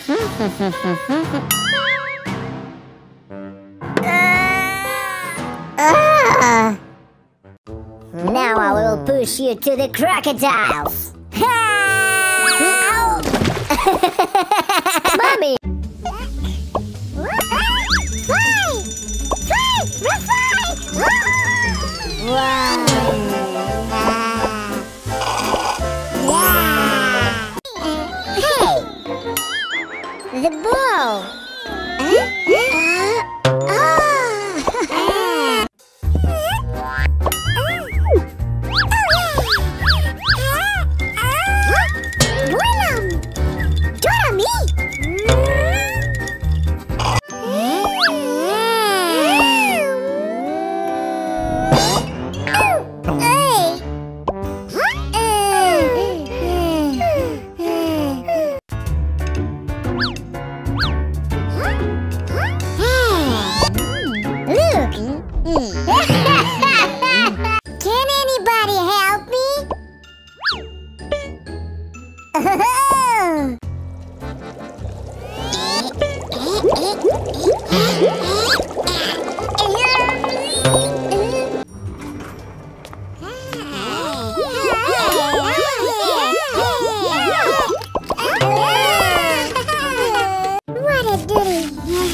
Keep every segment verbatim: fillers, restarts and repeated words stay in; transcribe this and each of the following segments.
Ah! Now I will push you to the crocodiles. Mommy! Wow! Hey! The ball! Huh? Uh, ah! Bueno! ¡Dorami! Can anybody help me? What a goodie!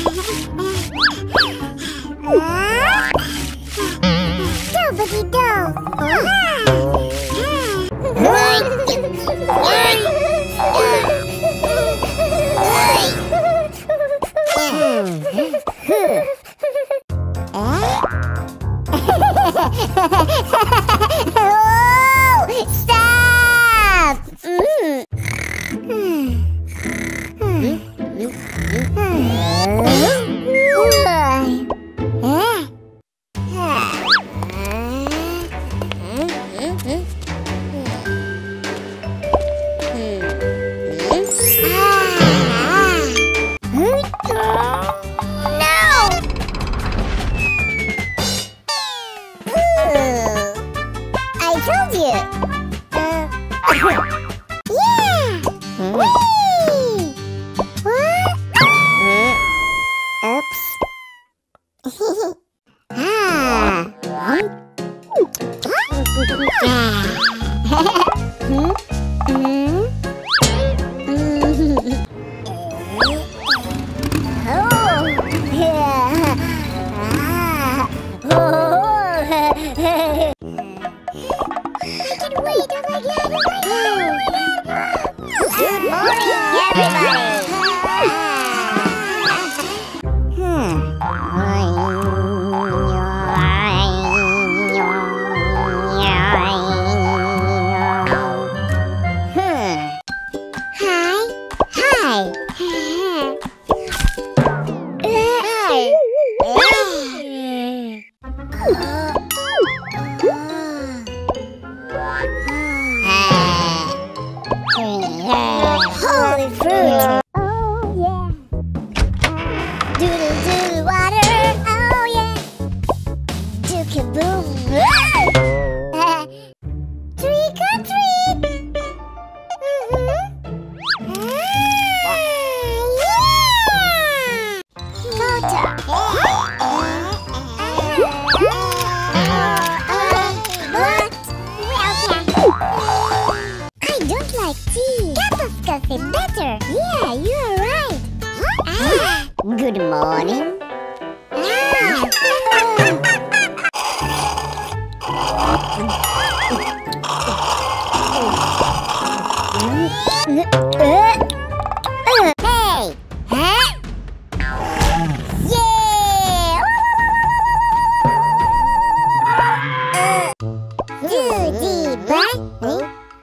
Oh, stop! Mm. I told you! Uh, yeah! Whee! What? Oops. Ah! Hmm? Hmm? Oh! Yeah! Ah! Oh! Wait, oh my god, oh my god, oh my god! Good morning, everybody! Hi! Hi! Holy fruit! Oh yeah! Doodle doo water! Oh yeah! Do kaboom! Uh, trick or treat! Mm-hmm. Ah, yeah! Toto! Coffee better. Yeah, you're right. Ah, good morning. Ah. Hey! Huh? Yeah! Do the breath.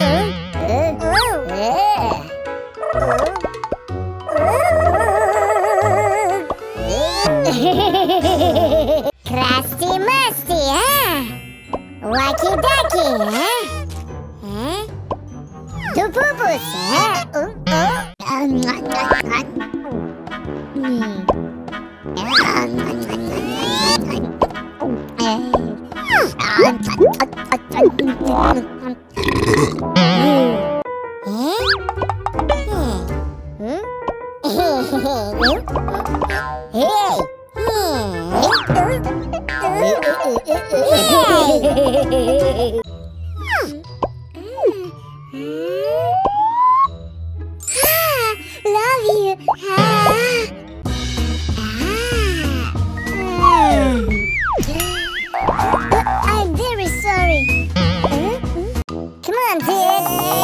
Krusty Musty, huh? Wacky Ducky, huh? Huh? Dupupus, huh? Uh, uh. Huh? Love you. I'm very sorry. Come on, kid.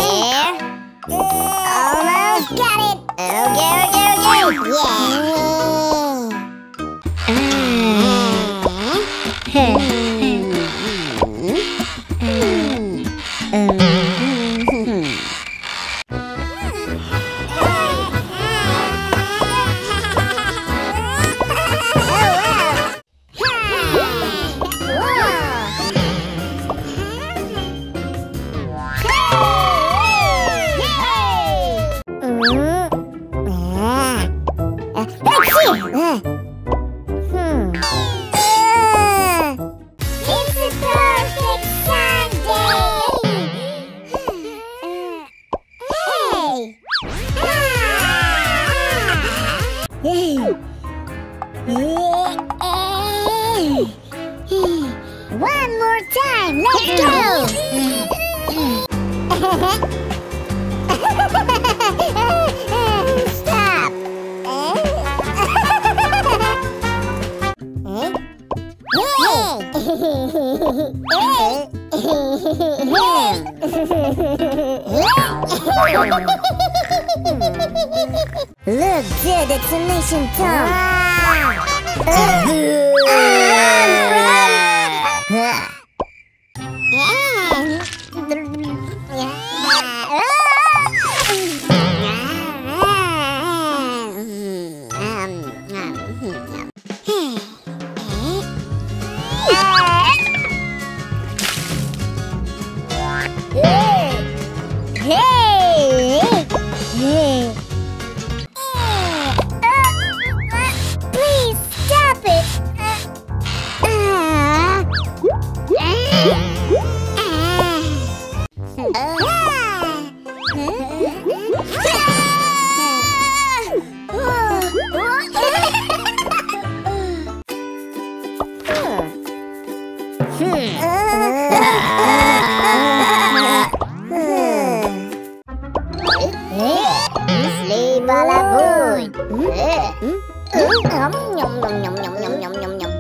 Almost got it. Okay, okay, okay. Yeah. One more time, let's go! Stop! Look good, exclamation Tom! Please stop it! Sleep à la vui. Nhom nhom nhom nhom nhom nhom nhom nhom nhom.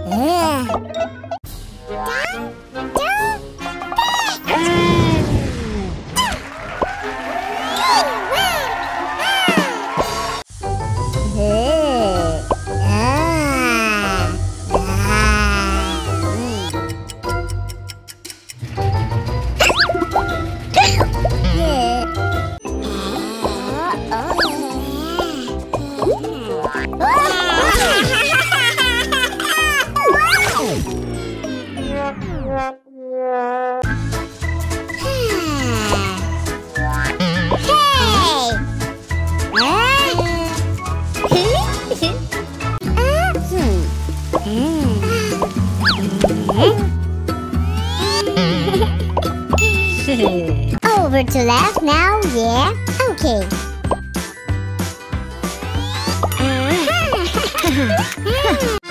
Over to left now, yeah? Okay.